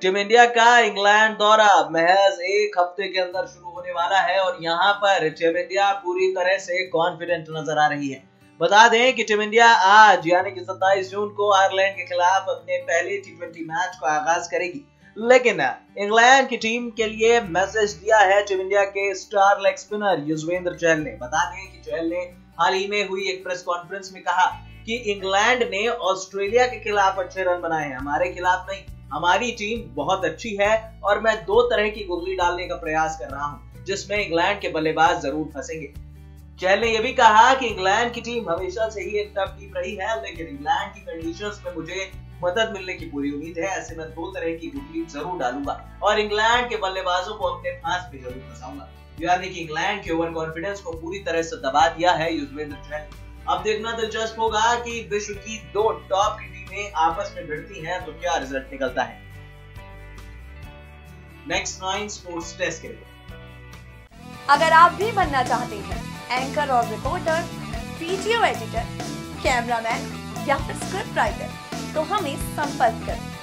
Team India का England दौरा महज एक हफ्ते के अंदर शुरू होने वाला है और यहाँ पर टीम इंडिया पूरी तरह से कॉन्फिडेंट नजर आ रही है। बता दें कि टीम इंडिया आज यानी कि 27 जून को आयरलैंड के खिलाफ अपने पहले टी20 मैच का आगाज करेगी, लेकिन इंग्लैंड की टीम के लिए मैसेज दिया है टीम इंडिया के star leg spinner Yuzvendra Chahal ने। बता दें कि चहल ने हाल ही में हुई एक प्रेस कॉन्फ्रेंस में कहा कि इंग्लैंड ने ऑस्ट्रेलिया के खिलाफ अच्छे रन बनाए हैं, हमारे खिलाफ नहीं। हमारी टीम बहुत अच्छी है और मैं दो तरह की गुगली डालने का प्रयास कर रहा हूं जिसमें इंग्लैंड के बल्लेबाज जरूर फंसेंगे। चहल ने यह भी कहा कि इंग्लैंड की टीम हमेशा से ही एक टफ टीम रही है, लेकिन इंग्लैंड की कंडीशंस में मुझे मदद मिलने की पूरी उम्मीद है। ऐसे में दो तरह की गुगली जरूर डालूंगा और इंग्लैंड के बल्लेबाजों को अपने फांस पे जरूर फंसाऊंगा। यानी कि इंग्लैंड के ओवर कॉन्फिडेंस को पूरी तरह से दबा दिया है युजवेंद्र चहल। अब देखना दिलचस्प होगा कि विश्व की दो टॉप की टीमें आपस में भिड़ती हैं तो क्या रिजल्ट निकलता है। नेक्स्ट 9 स्पोर्ट्स डेस्क के लिए अगर आप भी बनना चाहते हैं एंकर और रिपोर्टर, वीडियो एडिटर, कैमरामैन या फिर स्क्रिप्ट राइटर तो हमें संपर्क करें।